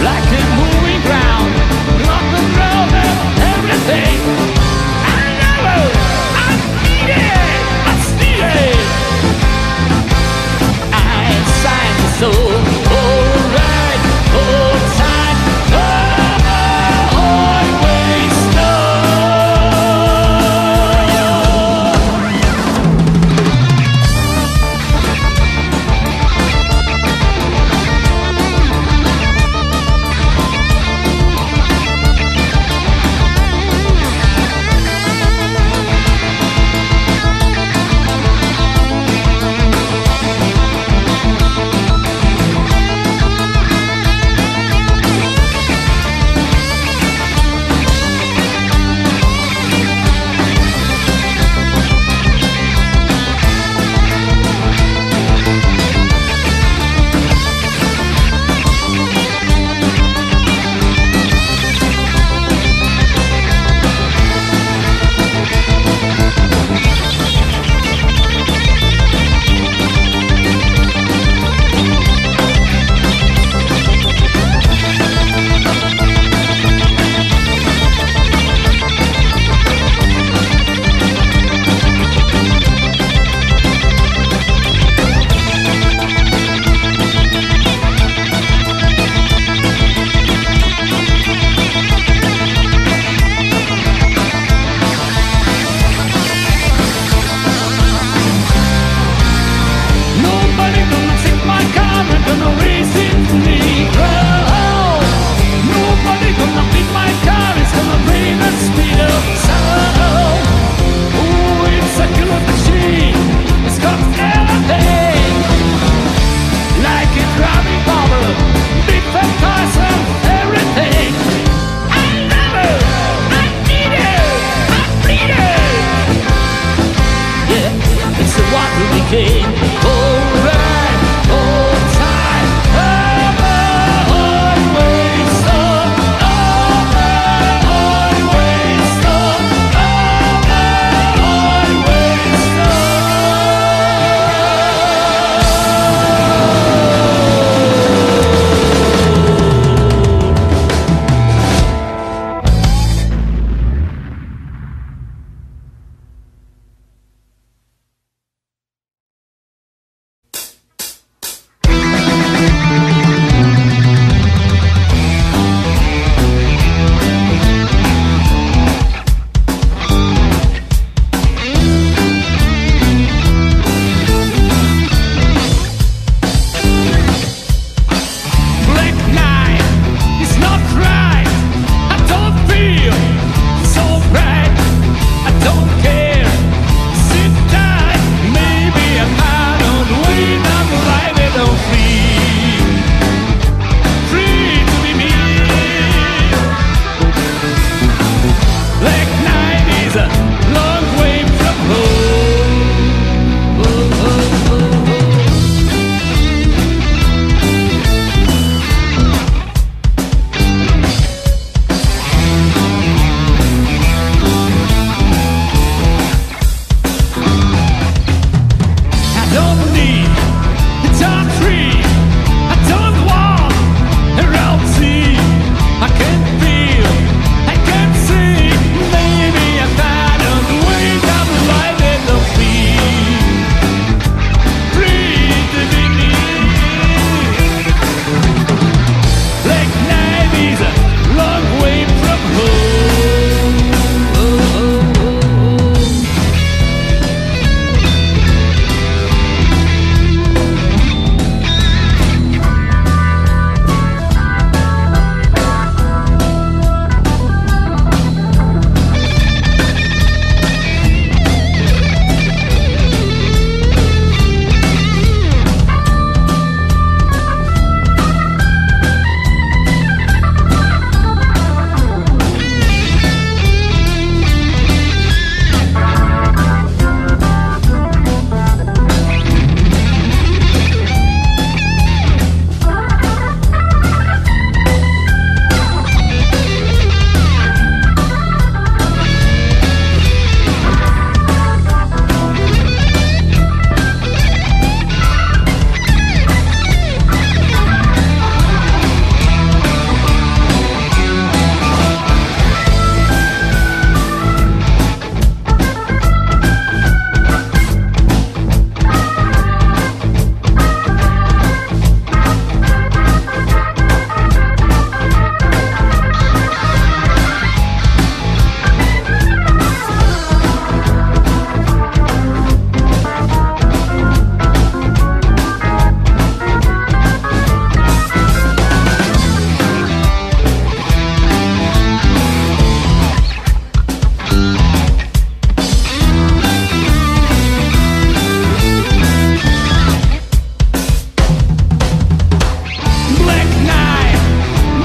like a moving ground. Rock and roll and everything. I know I need it. I need it. I signed the soul. Alright, all time. Always know.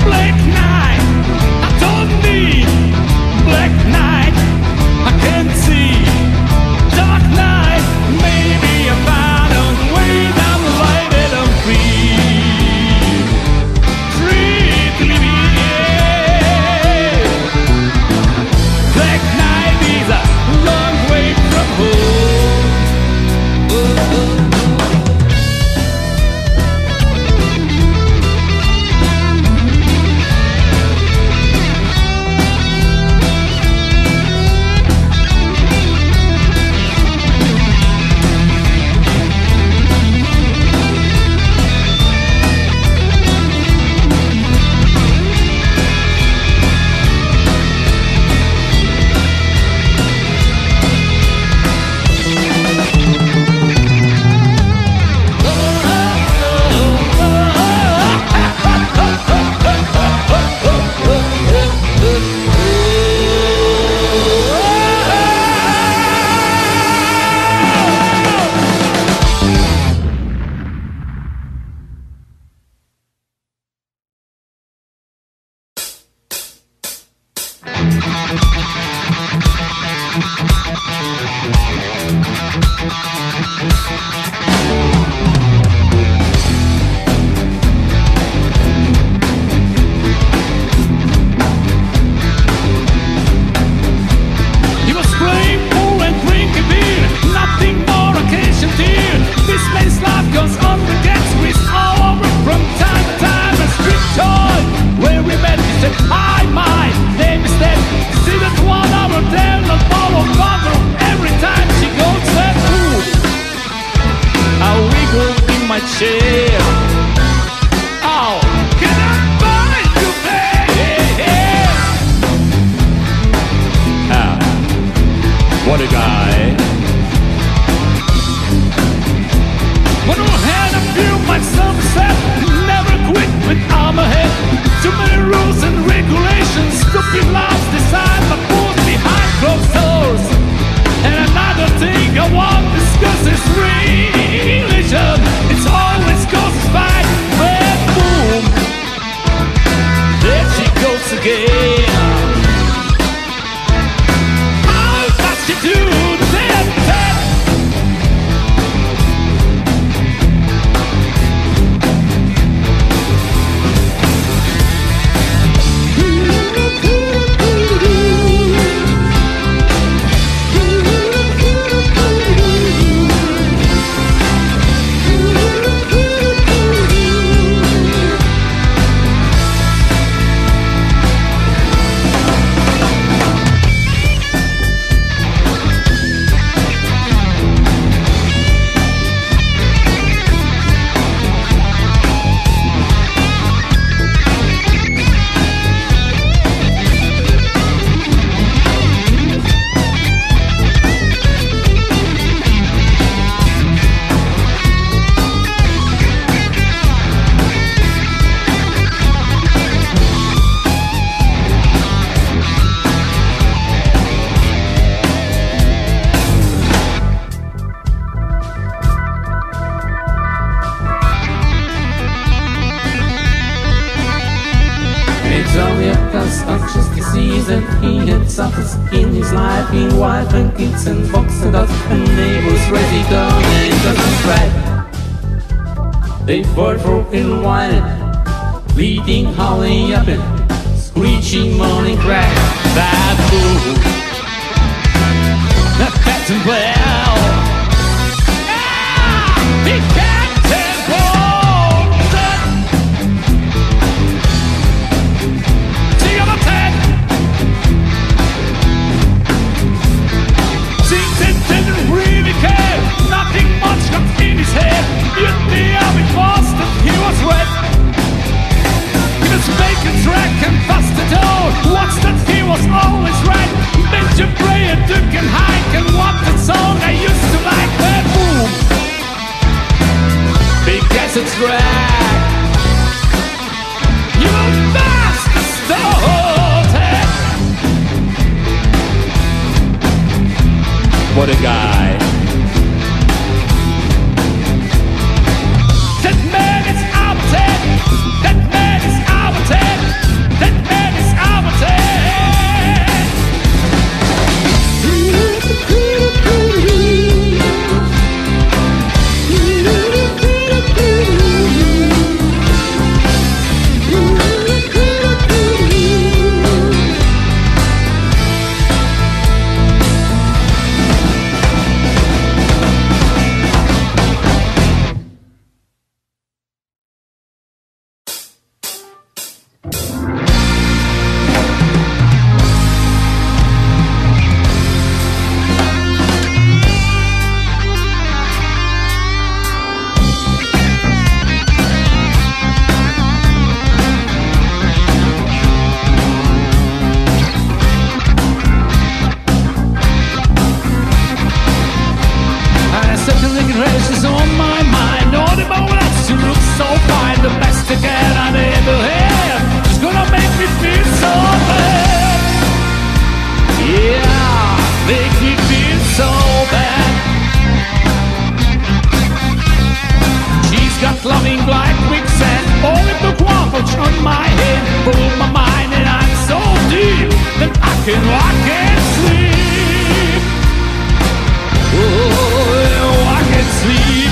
Black night, I don't need black night. I can't see dark night. Maybe I found a way down the light and I'm free, free to be. Black night is a long way from home. You must play pool and drink a beer, nothing more occasion, dear. This man's life goes on the gets with all over from time to time. A street toy where we met, he said, hi, my name is Ted. See that 1 hour there, not follow mother. Every time she goes that food, I wiggle in my chair. Oh, can I buy you there? Ah, what a guy. When I had a few myself said, never quit when I'm ahead. Too many rules and regulations, stupid laws designed but put behind closed doors. And another thing I want to discuss is religion. It's always goes fight, but boom, there she goes again. How does she do that? Conscious disease and he had suffers in his life, in wife and kids and box and dogs and neighbors ready gone and doesn't spread. They fought for in wine, bleeding, howling up and screeching morning crack. That fool, that Captain Bell, big Captain Bell. Nothing much got in his head. You'd be up in Boston, he was red. He was making track and bust the door. What's that? He was always right. Made you pray and duke and hike and wanted so can't sleep. Oh, I can't sleep.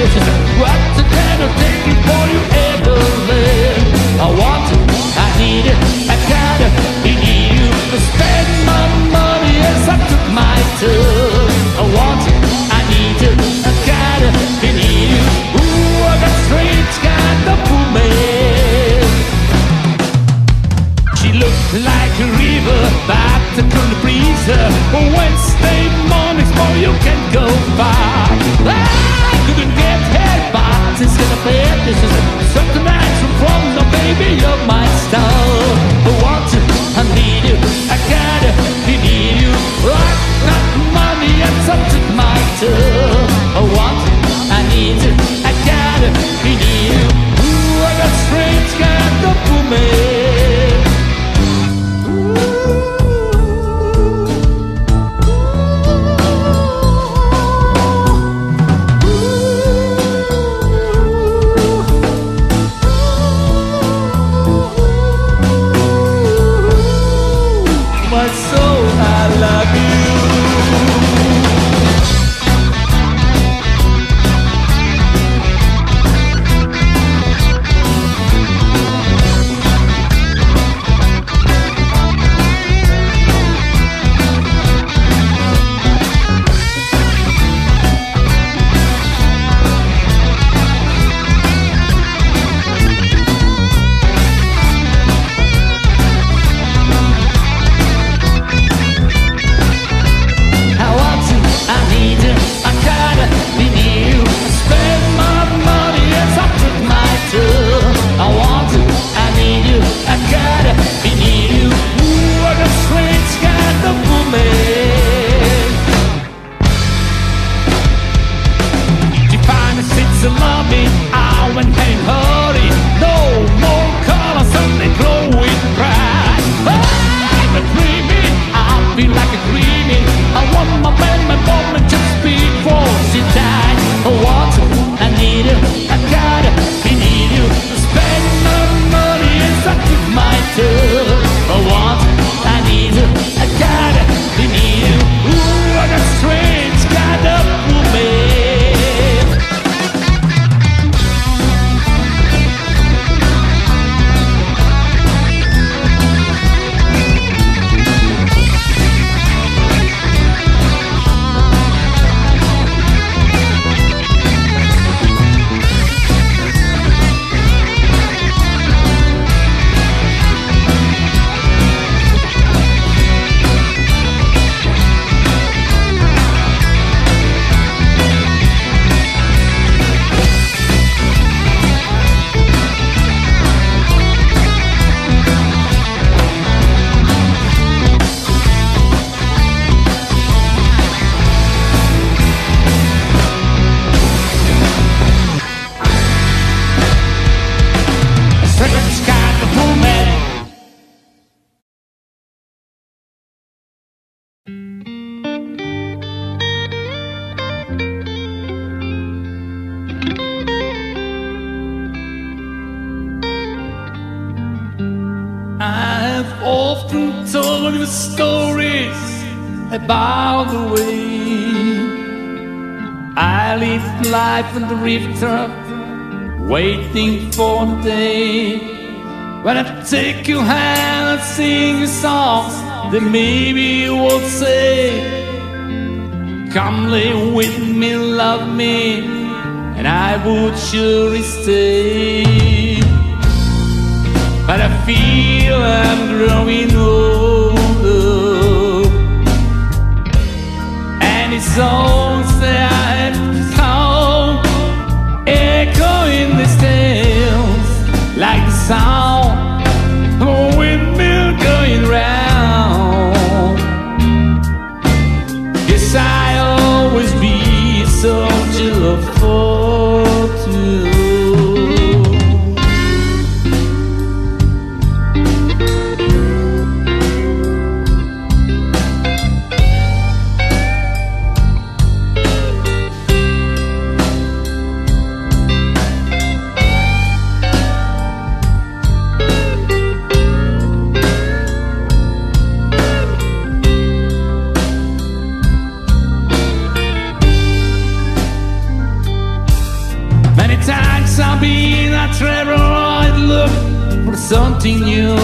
This is what the kind of taking for you ever live. I want it, I need it, I got it, I need you to spend my money as I took my turn. I want it, I need it, I got it, I need you. Ooh, I got strange kind of woman. She looked like a river, but I couldn't breeze her. Wednesday mornings, boy, you can go far. I couldn't get her, but it's gonna play. This is something natural from the baby of my star. I want you, I need you, I got it, I need you. I got money and something my turn. I want you, I need you, I got it, I need you. Ooh, I got strange kind of woman. Often told you stories about the way I lived life on the rooftop, waiting for the day when I take your hand and sing you songs that maybe you would say, come live with me, love me, and I would surely stay. But I feel I'm growing older, and it's songs that I have found echo in the tales, like the sound of a windmill going round. Guess I'll always be a soldier of fortune. times I've been a traveler, I'd look for something new.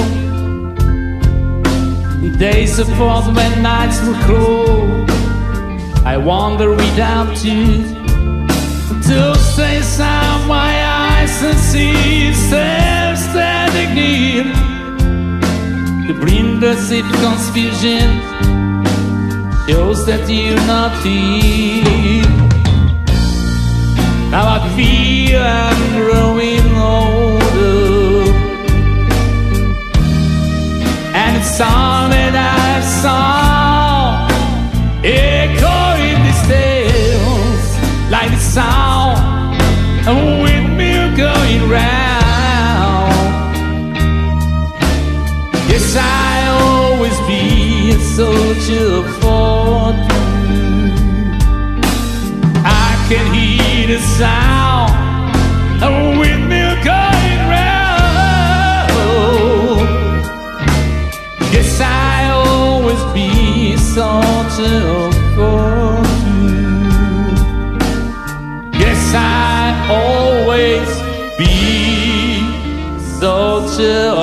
Days of fall when nights were cold, I wander without you. Those days are my eyes and see self standing near. The blinders in confusion shows that you're not here. Now I feel I'm growing older, and it's all that I saw echo in these tales, like the sound of a windmill going round. Yes, I'll always be a soldier for you. I can hear the sound of a windmill going round. Yes, I'll always be a soldier for you. Yes, I always be a soldier